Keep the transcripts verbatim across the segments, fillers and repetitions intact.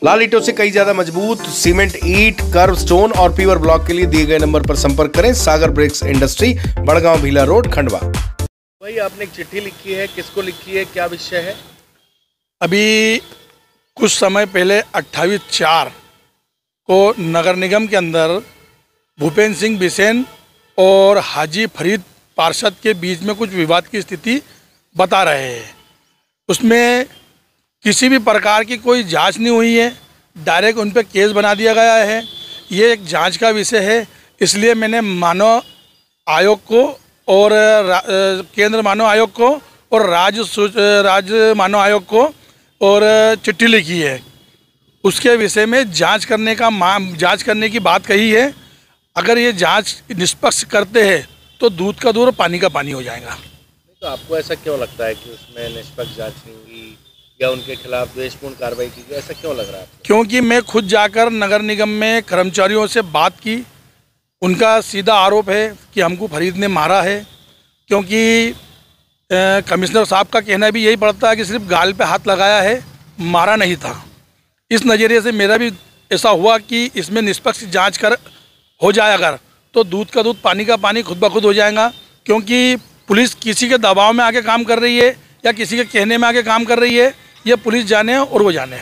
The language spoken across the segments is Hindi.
लाल ईंटों से कई ज्यादा मजबूत सीमेंट, ईंट, कर्व स्टोन और पीवर ब्लॉक के लिए दिए गए नंबर पर संपर्क करें। Sagar bricks industry, Badgaon Bhila road, Khandwa. भाई आपने एक चिट्ठी लिखी है, किसको लिखी है, क्या विषय है? अभी कुछ समय पहले अट्ठाईस चार को नगर निगम के अंदर भूपेंद्र सिंह बिसेन और हाजी फरीद पार्षद के बीच में कुछ विवाद की स्थिति बता रहे हैं। उसमें किसी भी प्रकार की कोई जांच नहीं हुई है, डायरेक्ट उन पर केस बना दिया गया है। ये एक जांच का विषय है, इसलिए मैंने मानव आयोग को और केंद्र मानव आयोग को और राज्य राज्य मानव आयोग को और चिट्ठी लिखी है। उसके विषय में जांच करने का जांच करने की बात कही है। अगर ये जांच निष्पक्ष करते हैं तो दूध का दूध और पानी का पानी हो जाएगा। तो आपको ऐसा क्यों लगता है कि उसमें निष्पक्ष जांच नहीं हुई या उनके खिलाफ द्वेषपूर्ण कार्रवाई की गई, ऐसा क्यों लग रहा है? क्योंकि मैं खुद जाकर नगर निगम में कर्मचारियों से बात की। उनका सीधा आरोप है कि हमको फरीद ने मारा है, क्योंकि कमिश्नर साहब का कहना भी यही पड़ता है कि सिर्फ गाल पे हाथ लगाया है, मारा नहीं था। इस नज़रिए से मेरा भी ऐसा हुआ कि इसमें निष्पक्ष जांच कर हो जाए अगर, तो दूध का दूध पानी का पानी खुद ब खुद हो जाएगा। क्योंकि पुलिस किसी के दबाव में आके काम कर रही है या किसी के कहने में आके काम कर रही है, ये पुलिस जाने और वो जाने।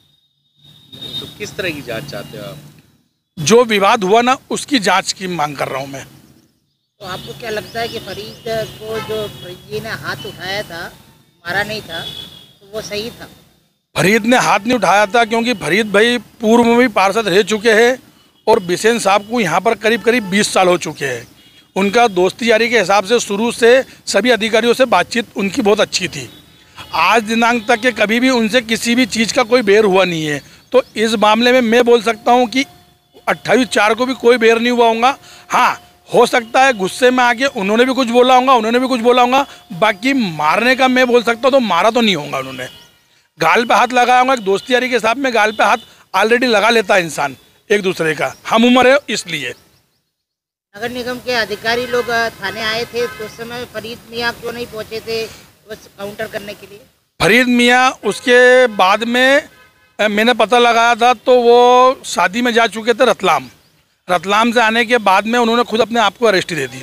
तो किस तरह की जांच चाहते हो आप? जो विवाद हुआ ना, उसकी जांच की मांग कर रहा हूँ मैं। तो आपको क्या लगता है कि फरीद को जो फरीद जी ने हाथ उठाया था, मारा नहीं था, तो वो सही था? फरीद ने हाथ नहीं उठाया था, क्योंकि फरीद भाई पूर्व में भी पार्षद रह चुके हैं और बिसेन साहब को यहाँ पर करीब करीब बीस साल हो चुके हैं। उनका दोस्ती यारी के हिसाब से शुरू से सभी अधिकारियों से बातचीत उनकी बहुत अच्छी थी। आज दिनांक तक के कभी भी उनसे किसी भी चीज़ का कोई बेर हुआ नहीं है। तो इस मामले में मैं बोल सकता हूँ कि अट्ठाईस चार को भी कोई बेर नहीं हुआ होगा। हाँ, हो सकता है गुस्से में आके उन्होंने भी कुछ बोला होगा, उन्होंने भी कुछ बोला होगा। बाकी मारने का मैं बोल सकता हूँ तो मारा तो नहीं होगा उन्होंने। गाल पे हाथ लगाया होगा, एक दोस्ती यारी के हिसाब में गाल पे हाथ ऑलरेडी लगा लेता है इंसान एक दूसरे का, हम उम्र है इसलिए। नगर निगम के अधिकारी लोग थाने आए थे, तो उस समय फरीद मियाँ क्यों नहीं पहुँचे थे बस काउंटर करने के लिए? फरीद मियाँ उसके बाद में मैंने पता लगाया था तो वो शादी में जा चुके थे रतलाम। रतलाम से आने के बाद में उन्होंने खुद अपने आप को अरेस्ट दे दी।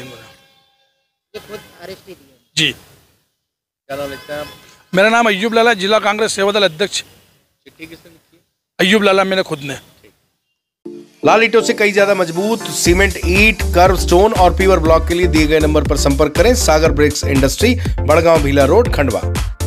ये खुद अरेस्ट दिए? जी। क्या नाम लिखते हैं आप? मेरा नाम अय्यूब लाला, जिला कांग्रेस सेवादल अध्यक्ष। चिट्ठी किसने लिखी है? अय्यूब लाला मैंने खुद ने। लाल ईंटों से कई ज्यादा मजबूत सीमेंट, ईंट, कर्व स्टोन और पीवर ब्लॉक के लिए दिए गए नंबर पर संपर्क करें। Sagar bricks industry, Badgaon Bhila road, Khandwa.